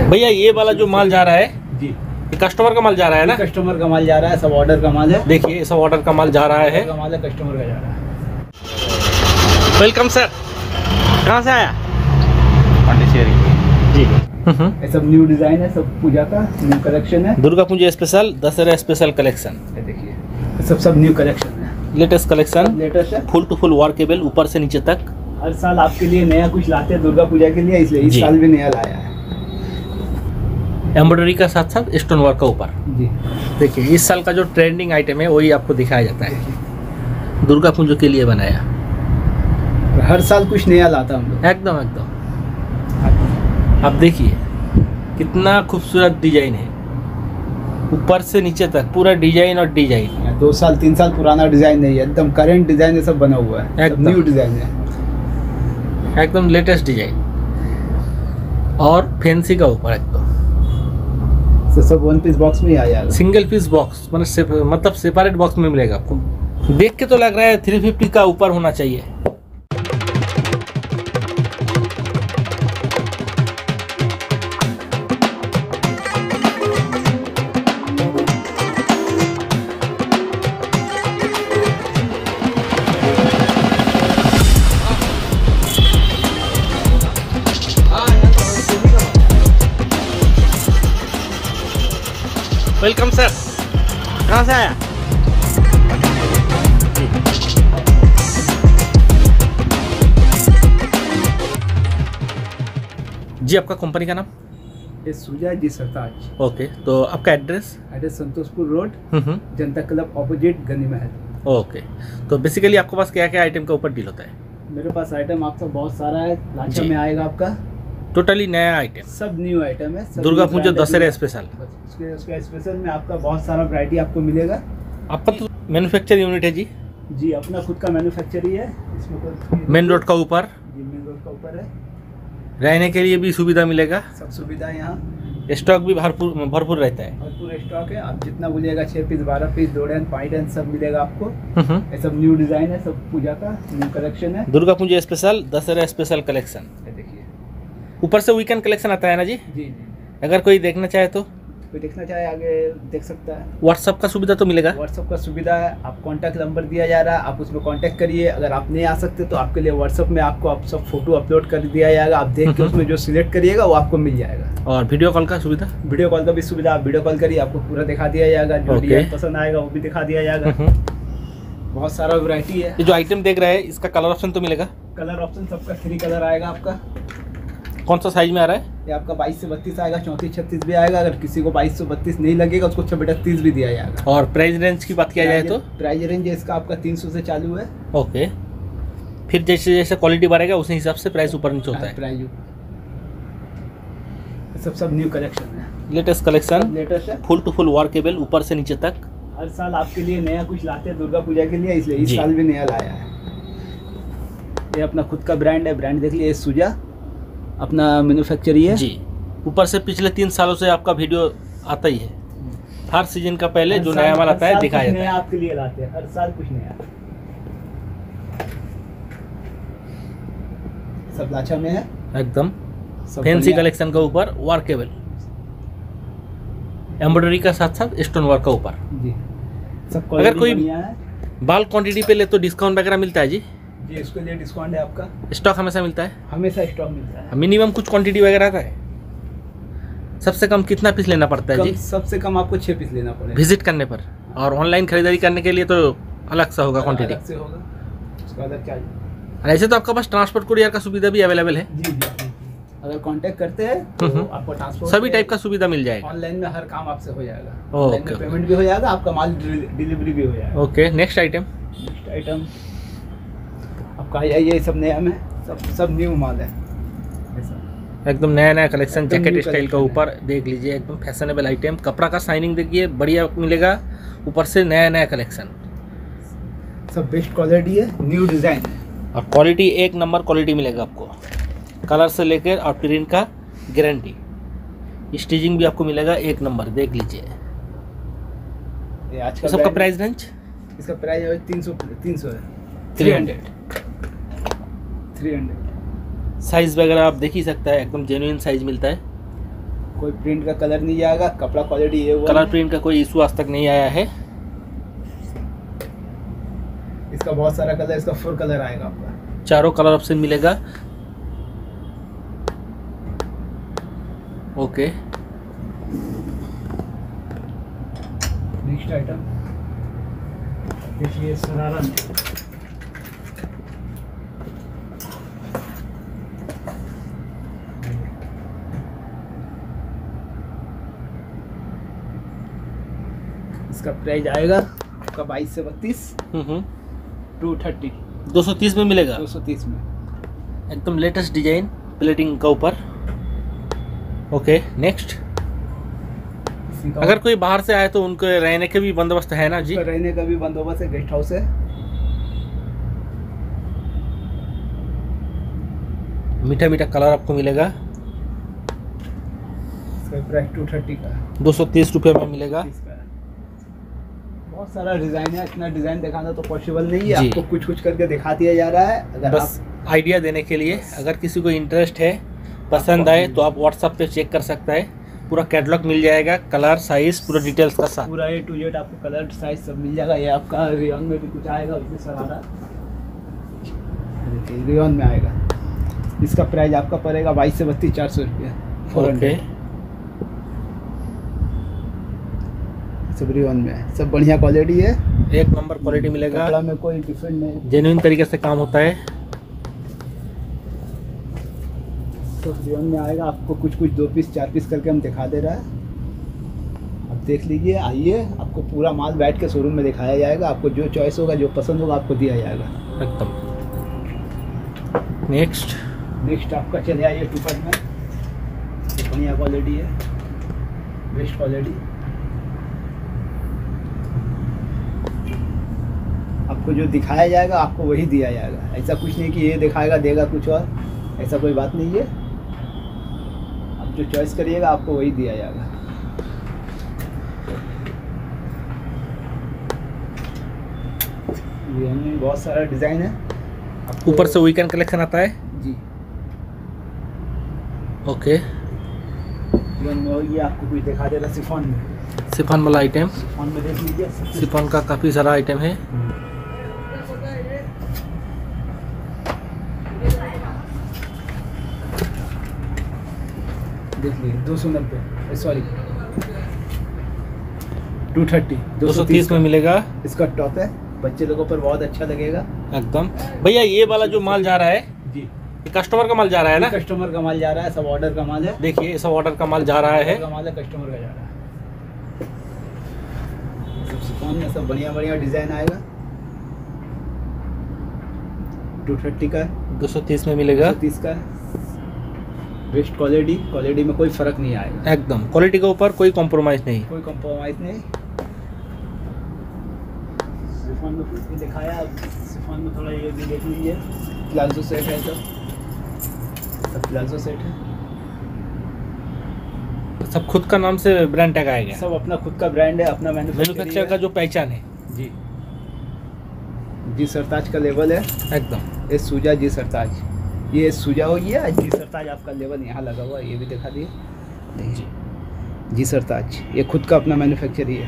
भैया ये वाला जो माल जा रहा है जी, ये कस्टमर का माल जा रहा है ना? कस्टमर का माल जा रहा है, सब ऑर्डर का माल है। देखिए सब ऑर्डर का माल जा रहा है। माल है, कस्टमर का जा रहा है। वेलकम सर, कहाँ से आया? पांडिचेरी जी। हम्म। ये सब न्यू डिजाइन है, सब पूजा का न्यू कलेक्शन है। Durga Puja special, Dussehra special collection. ये देखिए, ये सब न्यू कलेक्शन है, लेटेस्ट कलेक्शन, लेटेस्ट है। फुल टू फुल वर्केबल, ऊपर से नीचे तक। हर साल आपके लिए नया कुछ लाते हैं दुर्गा पूजा के लिए, इसलिए इस साल भी नया लाया है। एम्ब्रॉयडरी का साथ साथ स्टोन वर्क का ऊपर। जी देखिए इस साल का जो ट्रेंडिंग आइटम है वही आपको दिखाया जाता है, दुर्गा पूजा के लिए बनाया। हर साल कुछ नया लाता हम लोग। एकदम एकदम। आप देखिए कितना खूबसूरत डिजाइन है, ऊपर से नीचे तक पूरा डिजाइन और डिजाइन। 2 साल 3 साल पुराना डिजाइन नहीं है, एकदम करंट डिजाइन ये सब बना हुआ है, एकदम न्यू डिजाइन है, एकदम लेटेस्ट डिजाइन और फैंसी का ऊपर एकदम। सब 1 पीस बॉक्स में ही आ जाएगा। सिंगल पीस बॉक्स मतलब सेपरेट बॉक्स में मिलेगा आपको। देख के तो लग रहा है 350 का ऊपर होना चाहिए। वेलकम सर, कहाँ से आया? जी आपका कंपनी का नाम? ये सुजा जी सरताज। ओके, तो आपका address? Address Santoshpur road, Janata club opposite Gani Mahal. Okay, तो बेसिकली आपके पास क्या क्या आइटम का ऊपर डील होता है? मेरे पास आइटम आपका बहुत सारा है, लांचा में आएगा आपका टोटली नया आइटम, सब न्यू आइटम है। दुर्गा पूजा दशहरा स्पेशल। उसके स्पेशल में आपका बहुत सारा वैरायटी आपको मिलेगा। आपका तो मैन्युफैक्चर यूनिट है जी? जी, अपना खुद का मैन्युफैक्चर ही है। इसमें मेन रोड का ऊपर? जी, मेन रोड का ऊपर है। रहने के लिए भी सुविधा मिलेगा? सब सुविधा है यहाँ। स्टॉक भी भरपूर रहता है? भरपूर स्टॉक है, आप जितना बोलिएगा 6 पीस 12 पीस 2 डैन 5 डैन सब मिलेगा आपको। ये सब न्यू डिजाइन है, सब पूजा का न्यू कलेक्शन है। Durga Puja special, Dussehra special collection. देखिए ऊपर से वीकेंड कलेक्शन आता है ना जी? जी जी। अगर कोई देखना चाहे तो? कोई देखना चाहे आगे देख सकता है। व्हाट्सअप का सुविधा तो मिलेगा? व्हाट्सअप का सुविधा है, आप कॉन्टैक्ट नंबर दिया जा रहा है, आप उसमें कॉन्टैक्ट करिए। अगर आप नहीं आ सकते तो आपके लिए व्हाट्सअप में आपको आप सब फोटो अपलोड कर दिया जाएगा, आप देख के उसमें जो सिलेक्ट करिएगा वो आपको मिल जाएगा। और वीडियो कॉल का सुविधा? वीडियो कॉल का भी सुविधा, आप वीडियो कॉल करिए, आपको पूरा दिखा दिया जाएगा। जो डिजाइन पसंद आएगा वो भी दिखा दिया जाएगा। बहुत सारा वैरायटी है। ये जो आइटम देख रहे हैं इसका कलर ऑप्शन तो मिलेगा? कलर ऑप्शन सबका 3 कलर आएगा आपका। कौन सा साइज में आ रहा है? ये आपका 22 से 32 आएगा, 34 36 भी आएगा। अगर किसी को 22 से 32 नहीं लगेगा उसको 36 भी दिया जाएगा। और प्राइस रेंज की बात किया जाए तो? प्राइस रेंज इसका आपका 300 से चालू है। ओके, फिर जैसे जैसे क्वालिटी बढ़ेगा उसी हिसाब से प्राइस ऊपर नीचे होता है। प्राइस सब न्यू कलेक्शन है, लेटेस्ट कलेक्शन, लेटेस्ट है, फुल टू फुल वर्केबल, ऊपर से नीचे तक। हर साल आपके लिए नया कुछ लाते हैं दुर्गा पूजा के लिए, इसलिए इस साल भी नया लाया है। ये अपना खुद का ब्रांड है, ब्रांड देख लीजिए, सुजा अपना मैन्युफैक्चर ही है जी। ऊपर से पिछले 3 सालों से आपका वीडियो आता ही है, हर सीजन का पहले जो नया माल आता है दिखाया जाता है। आपके लिए लाते हैं हर साल कुछ नया। सब लाचा में है, एकदम फैंसी कलेक्शन का ऊपर वर्केबल, एम्ब्रॉयडरी का साथ साथ स्टोन वर्क का ऊपर जी। सब अगर कोई बाल क्वांटिटी पे ले तो डिस्काउंट वगैरह मिलता है जी? जी, इसके लिए डिस्काउंट है आपका। स्टॉक हमेशा मिलता है? हमेशा स्टॉक मिलता है। मिनिमम कुछ क्वांटिटी वगैरह आता है? सबसे कम कितना पीस लेना पड़ता है जी? सबसे कम आपको 6 पीस लेना पड़ेगा विजिट करने पर। और ऑनलाइन खरीदारी करने के लिए तो अलग सा होगा क्वांटिटी? अलग से होगा, उसका अलग चार्ज। और ऐसे तो आपका पास ट्रांसपोर्ट कुरियर का सुविधा भी अवेलेबल है? जी जी, अगर कांटेक्ट करते हैं तो आपको ट्रांसपोर्ट सभी टाइप का सुविधा मिल जाएगा। ऑनलाइन में हर काम आपसे हो जाएगा। ओके, पेमेंट भी हो जाएगा, आपका माल डिलीवरी भी हो जाएगा। ओके, नेक्स्ट आइटम आपका ये सब नया में सब न्यू माल है, एकदम नया कलेक्शन। जैकेट स्टाइल का ऊपर देख लीजिए, एकदम फैशनेबल आइटम। कपड़ा का शाइनिंग देखिए बढ़िया मिलेगा, ऊपर से नया कलेक्शन, सब बेस्ट क्वालिटी है, न्यू डिजाइन है। और क्वालिटी एक नंबर क्वालिटी मिलेगा आपको, कलर से लेकर और प्रिंट का गारंटी। स्टिचिंग भी आपको मिलेगा एक नंबर, देख लीजिए। ये आज का सबका प्राइस रेंज? इसका प्राइस है 300 है, 300। साइज वगैरह आप देख ही सकता है, एकदम जेन्युइन साइज मिलता है। कोई प्रिंट का कलर नहीं जाएगा, कपड़ा क्वालिटी ये कलर प्रिंट का कोई इशू आज तक नहीं आया है। इसका बहुत सारा कलर, इसका 4 कलर आएगा आपका, चारों कलर ऑप्शन मिलेगा। ओके, नेक्स्ट आइटम देखिए शरारा में। इसका प्राइस आएगा आपका 22 से 32, 230, 230 में मिलेगा। 230 में एकदम लेटेस्ट डिजाइन प्लेटिंग का ऊपर। Okay, next. अगर कोई बाहर से आए तो उनके रहने के भी बंदोबस्त है ना जी? रहने का भी बंदोबस्त है, गेस्ट हाउस है। मीठा मीठा कलर आपको मिलेगा। इसका प्राइस 230 का, 230 रुपये में मिलेगा। बहुत सारा डिजाइन है, इतना डिजाइन दिखाना तो पॉसिबल नहीं है, आपको कुछ कुछ करके दिखा दिया जा रहा है। अगर बस आइडिया देने के लिए, अगर किसी को इंटरेस्ट है, पसंद आए तो आप व्हाट्सएप पे चेक कर सकता है। पूरा कैटलॉग मिल जाएगा, कलर साइज पूरा डिटेल्स का साथ, पूरा A to Z आपको कलर साइज सब मिल जाएगा। ये आपका रेयन में भी कुछ आएगा, उसमें शरारा देखिए रेयन में आएगा। इसका प्राइस आपका पड़ेगा 22 से 32, 400 रुपये। ओके, सब रेयन में है, सब बढ़िया क्वालिटी है, एक नंबर क्वालिटी मिलेगा। कपड़ा में कोई डिफरेंट नहीं, जेन्युइन तरीके से काम होता है। तो रेयन में आएगा। आपको कुछ कुछ 2 पीस 4 पीस करके हम दिखा दे रहा है, आप देख लीजिए। आइए, आपको पूरा माल बैठ के शोरूम में दिखाया जाएगा। आपको जो चॉइस होगा, जो पसंद होगा, आपको दिया जाएगा एकदम। नेक्स्ट आपका चले आइए टूपर में, बढ़िया क्वालिटी है, बेस्ट क्वालिटी। आपको जो दिखाया जाएगा आपको वही दिया जाएगा। ऐसा कुछ नहीं कि ये दिखाएगा देगा कुछ और, ऐसा कोई बात नहीं है। आप जो चॉइस करिएगा आपको वही दिया जाएगा। ये बहुत सारा डिज़ाइन है। ऊपर से वीकेंड कलेक्शन आता है जी। ओके, ये आपको कुछ दिखा दे रहा शिफॉन में, शिफॉन वाला आइटम। शिफॉन में देख लीजिए, शिफॉन का काफ़ी सारा आइटम है। देख लीजिए 290, सॉरी 230, 230 में मिलेगा। इसका टॉप है, बच्चे लोगों पर बहुत अच्छा लगेगा एकदम। भैया ये वाला जो माल जा रहा है जी, ये कस्टमर का माल जा रहा है ना? कस्टमर का माल जा रहा है, सब ऑर्डर का माल है। देखिए, सब ऑर्डर का माल जा रहा है, माल है, कस्टमर का जा रहा है। सब शिफॉन में सब बढ़िया बढ़िया डिजाइन आएगा। 230 का, 230 में मिलेगा। 230 का, बेस्ट क्वालिटी में कोई फर्क नहीं आएगा। एकदम क्वालिटी के ऊपर कोई कॉम्प्रोमाइज नहीं, कोई कॉम्प्रोमाइज नहीं। शिफॉन में कुछ भी दिखाया, शिफॉन में थोड़ा ये भी देख लीजिए। प्लाजो सेट है, सब प्लाजो सेट है। सब खुद का नाम से ब्रांड टैग आएगा, सब अपना खुद का ब्रांड है, अपना मैन्युफैक्चर का जो पहचान है जी सरताज का लेवल है एकदम। ये सूजा जी सरताज, ये सूजा हो गया। जी सरताज आपका लेवल यहाँ लगा हुआ है, ये भी दिखा दिए जी सरताज, ये खुद का अपना मैन्युफैक्चर ही है।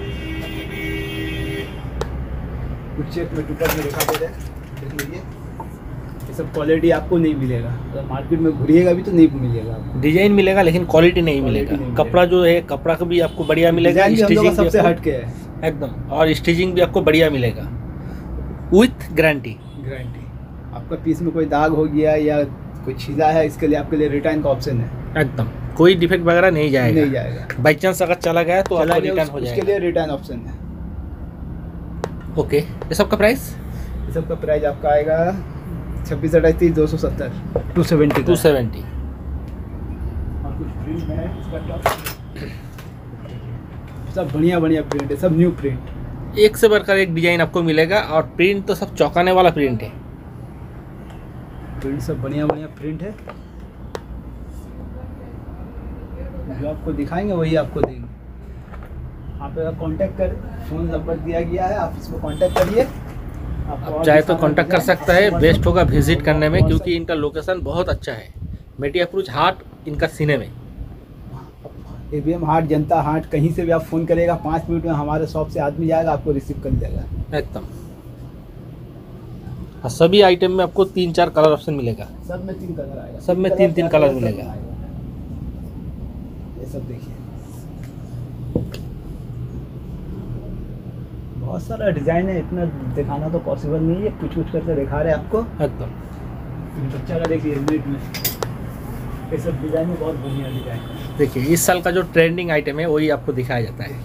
कुछ चेक में टूपर में दिखा दे रहे, देख लीजिए। ये सब क्वालिटी आपको नहीं मिलेगा, अगर मार्केट में घूरिएगा भी तो नहीं मिलेगा आपको। डिजाइन मिलेगा लेकिन क्वालिटी नहीं मिलेगा। कपड़ा जो है, कपड़ा का भी आपको बढ़िया मिलेगा, स्टिचिंग सबसे हट के है एकदम, और स्टिचिंग भी आपको बढ़िया मिलेगा विथ गारंटी। आपका पीस में कोई दाग हो गया या कोई छीला है, इसके लिए आपके लिए रिटर्न का ऑप्शन है एकदम। कोई डिफेक्ट वगैरह नहीं जाएगा, बाई चांस अगर चला गया तो आपको रिटर्न हो जाएगा, उसके लिए रिटर्न ऑप्शन है। ओके, ये सब का प्राइस? ये सब का प्राइस आपका आएगा 26, 28, 270, 270। और कुछ प्रिंट है, इसका टॉप सब बढ़िया प्रिंट है, सब न्यू प्रिंट, एक से बढ़कर एक डिजाइन आपको मिलेगा। और प्रिंट तो सब चौंकाने वाला प्रिंट है, प्रिंट सब बढ़िया प्रिंट है। जो आपको दिखाएंगे वही आपको देंगे। आप कांटेक्ट कर, फ़ोन नंबर दिया गया है, आप इसमें कांटेक्ट करिए। आप चाहे तो कांटेक्ट कर सकता है, बेस्ट होगा विजिट करने में, क्योंकि इनका लोकेशन बहुत अच्छा है। मेटी अप्रोच हाट इनका सीने में। ABM हाट, जनता हाट, कहीं से भी आप फ़ोन करेगा 5 मिनट में हमारे शॉप से आदमी जाएगा, आपको रिसीव कर लेगा एकदम। और सभी आइटम में आपको 3-4 कलर ऑप्शन मिलेगा। सब में 3 कलर आएगा, सब में 3-3 कलर मिलेगा। ये सब देखिए, बहुत सारा डिज़ाइन है, इतना दिखाना तो पॉसिबल नहीं है, कुछ कुछ करके दिखा रहे हैं आपको। एकदम। बच्चा का देखिए नेट में ये सब डिज़ाइन में बहुत बढ़िया डिज़ाइन है। देखिए इस साल का जो ट्रेंडिंग आइटम है वही आपको दिखाया जाता है।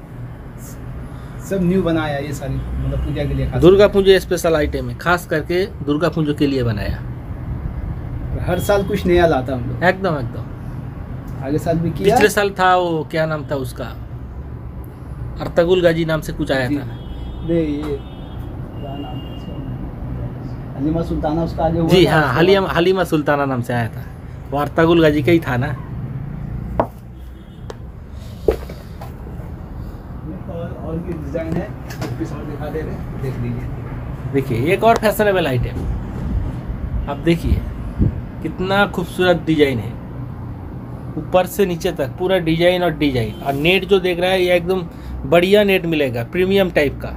सब न्यू बनाया ये सारी, मतलब पूजा के लिए खास। दुर्गा पूजा स्पेशल आइटम है, खास करके दुर्गा पूजा के लिए बनाया। हर साल कुछ नया लाता हम लोग। एकदम एकदम। आगे साल भी किया। पिछले साल था वो, क्या नाम था उसका, अर्तगुल गाजी नाम से कुछ आया जी। था। ये क्या नाम है उसका? हलीमा सुल्ताना उसका आगे हुआ जी था, हाँ, उसके बाद- हलीमा सुल्ताना नाम से आया था। वो अर्तगुल गाजी का ही था ना। और भी डिज़ाइन है, एक पीस और दिखा दे रहे हैं, देख लीजिए। देखिए एक और फैशनेबल आइटम, आप देखिए कितना खूबसूरत डिजाइन है, ऊपर से नीचे तक पूरा डिजाइन और डिजाइन। और नेट जो देख रहा है ये एकदम बढ़िया नेट मिलेगा, प्रीमियम टाइप का।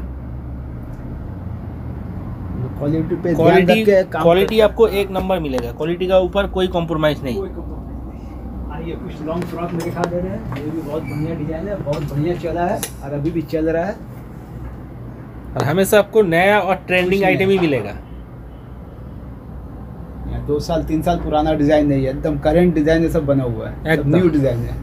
क्वालिटी पे ध्यान रख के काम क्वालिटी करना। आपको एक नंबर मिलेगा, क्वालिटी का ऊपर कोई कॉम्प्रोमाइज नहीं। कोई compromise नहीं। आइए कुछ लॉन्ग फ्रॉक में दिखा दे रहे हैं, ये भी बहुत बढ़िया डिजाइन है, बहुत बढ़िया चला है और अभी भी चल रहा है। और हमेशा आपको नया और ट्रेंडिंग कुछ आइटम ही मिलेगा। यहाँ 2 साल 3 साल पुराना डिजाइन नहीं है, एकदम करंट डिजाइन है, सब बना हुआ है, सब एकदम। न्यू डिजाइन है।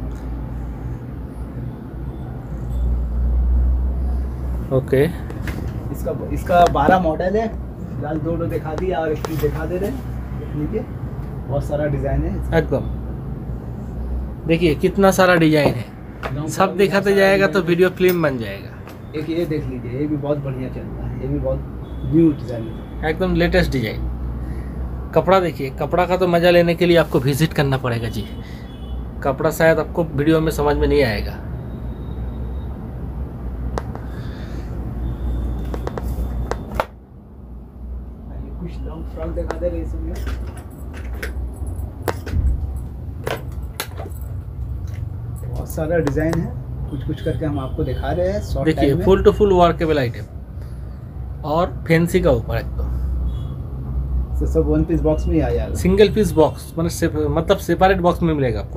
ओके। इसका 12 मॉडल है, फिलहाल 2 दिखा दिया और एक चीज दिखा दे रहे हैं, देख लीजिए बहुत सारा डिजाइन है। एकदम। देखिए कितना सारा डिजाइन है, लॉन्ग सब फ्रॉक में दिखाते बहुत सारा जाएगा तो डिजाइन वीडियो फिल्म बन जाएगा। है। एक ये देख लीजिए, ये भी बहुत बढ़िया चल रहा है, ये भी बहुत न्यू डिजाइन है। एकदम लेटेस्ट डिजाइन। कपड़ा देखिए, कपड़ा का तो मज़ा लेने के लिए आपको विजिट करना पड़ेगा जी। कपड़ा शायद आपको वीडियो में समझ में नहीं आएगा। कुछ लॉन्ग फ्रॉक दिखा दे रहे हैं इसमें। बहुत सारा डिजाइन है, कुछ कुछ करके हम आपको दिखा रहे हैं शॉर्ट देखिए टाइम में। Full to full workable item और फैंसी का ऊपर एकदम तो सब 1 पीस बॉक्स में ही आ जाएगा। सिंगल पीस बॉक्स, मतलब सेपरेट बॉक्स में मिलेगा आपको।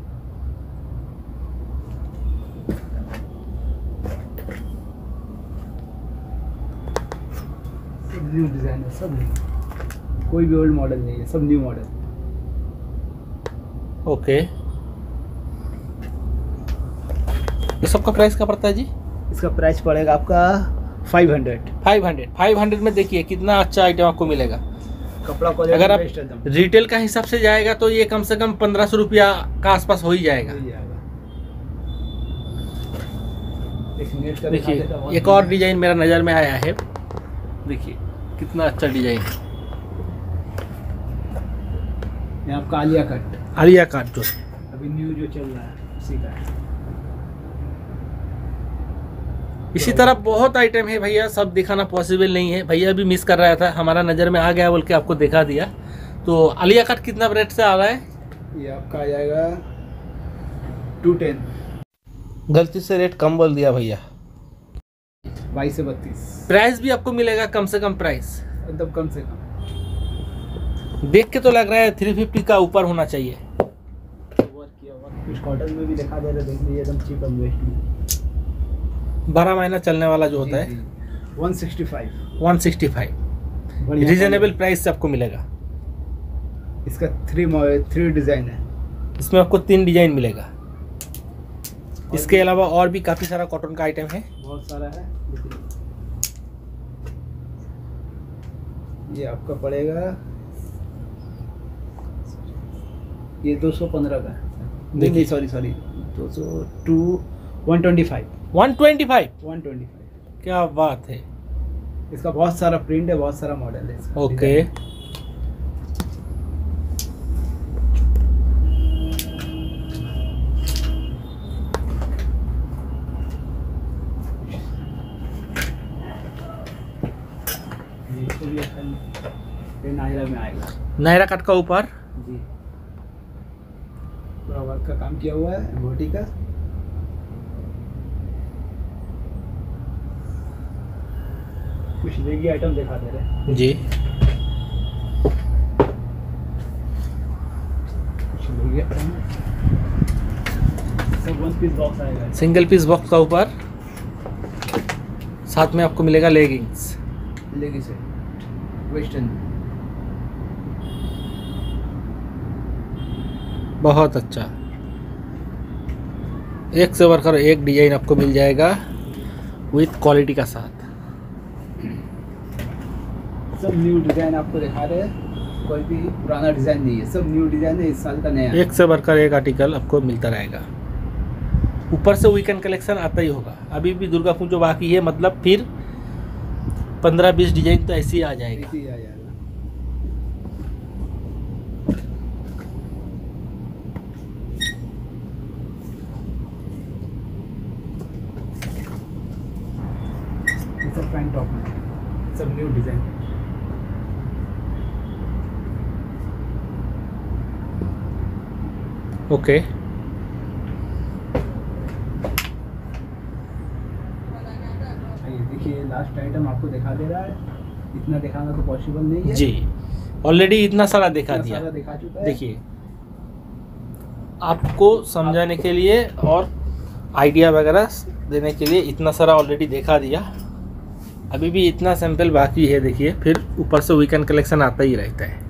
सब न्यू डिजाइन है, सब न्यू, कोई भी ओल्ड मॉडल नहीं है, सब न्यू मॉडल। ओके। ये सबका प्राइस क्या पड़ता है जी? इसका प्राइस पड़ेगा आपका 500। 500 में देखिए कितना अच्छा आइटम आपको मिलेगा। कपड़ा क्वालिटी अगर आप बेस्ट एकदम। रिटेल का हिसाब से जाएगा तो ये कम से कम 1500 रुपया का आसपास हो ही जाएगा। हो जाएगा। एक नेट का दिखा देखिए देता हूँ। एक और डिजाइन मेरा नज़र में आया है, देखिए कितना अच्छा डिजाइन है। ये आपका आलिया कट, आलिया कट जो है, अभी न्यू जो चल रहा है उसी का है। इसी तरह बहुत आइटम है भैया, सब दिखाना पॉसिबल नहीं है। भैया भी मिस कर रहा था, हमारा नज़र में आ गया बोल के आपको दिखा दिया। तो आलिया कट कितना रेट से आ रहा है? ये आपका आ जाएगा 210, गलती से रेट कम बोल दिया भैया। 22 से 32, प्राइस भी आपको मिलेगा कम से कम प्राइस। एकदम कम से कम। देख के तो लग रहा है 350 का ऊपर होना चाहिए। वर्क किया हुआ कुछ कॉटन में भी दिखा दे रहे, देख लीजिए एकदम चीप एंड बेस्ट में। 12 महीना चलने वाला जो होता है 165, 165 बढ़िया रिजनेबल प्राइस से आपको मिलेगा। इसका 3 डिजाइन है। इसमें आपको 3 डिजाइन मिलेगा। इसके अलावा और भी काफ़ी सारा कॉटन का आइटम है। बहुत सारा है, ये आपका पड़ेगा, ये 215 का है। देखिए। नहीं सॉरी 125 125 क्या बात है। इसका बहुत सारा प्रिंट है, बहुत सारा मॉडल है इसका। ओके। ये नायरा में आएगा नायरा कट का ऊपर जी, पूरा वर्क वर्क का काम किया हुआ है एम्ब्रॉयडरी का। कुछ लेगी आइटम दिखा दे रहे हैं जी। कुछ लेगी आइटम सब 1 पीस बॉक्स आएगा। सिंगल पीस बॉक्स का ऊपर साथ में आपको मिलेगा लेगिंग्स। लेगी से वेस्टर्न बहुत अच्छा, एक से बढ़कर एक डिजाइन आपको मिल जाएगा विथ क्वालिटी का साथ। सब न्यू डिजाइन आपको दिखा रहे हैं, कोई भी पुराना डिजाइन नहीं है, सब न्यू डिजाइन है, इस साल का नया। एक से बढ़कर एक आर्टिकल आपको मिलता रहेगा। ऊपर से वीकेंड कलेक्शन आता ही होगा। अभी भी दुर्गा पूजा बाकी है, मतलब फिर 15-20 डिजाइन तो ऐसे ही आ जाएगा। ऐसे ही आ जाएगा। ये सब पैंट टॉप में सब न्यू डिजाइन। ओके। देखिए लास्ट आइटम आपको दिखा दे रहा है, इतना दिखाना तो पॉसिबल नहीं है जी, ऑलरेडी इतना सारा दिखा इतना दिया। सारा दिखा चुका है। देखिए, आपको समझाने के लिए और आइडिया वगैरह देने के लिए इतना सारा ऑलरेडी दिखा दिया। अभी भी इतना सैंपल बाकी है। देखिए, फिर ऊपर से वीकेंड कलेक्शन आता ही रहता है।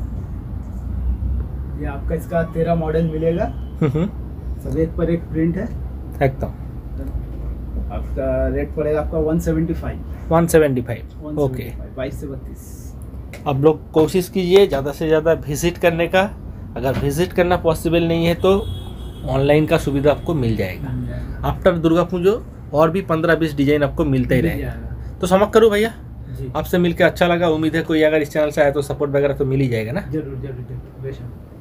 ये आपका इसका 13 मॉडल मिलेगा, सब एक पर एक प्रिंट है एकदम। आपका रेट पड़ेगा आपका 175। 175 ओके। 22 से 32। आप लोग कोशिश कीजिए ज़्यादा से ज़्यादा विजिट करने का। अगर विजिट करना पॉसिबल नहीं है तो ऑनलाइन का सुविधा आपको मिल जाएगा। आफ्टर दुर्गा पूजा और भी 15-20 डिजाइन आपको मिलते ही रहेगा। तो समझ करूँ भैया, जी आपसे मिलकर अच्छा लगा। उम्मीद है कोई अगर इस चैनल से आया तो सपोर्ट वगैरह तो मिल ही जाएगा ना। जरूर जरूर जरूर बेशक।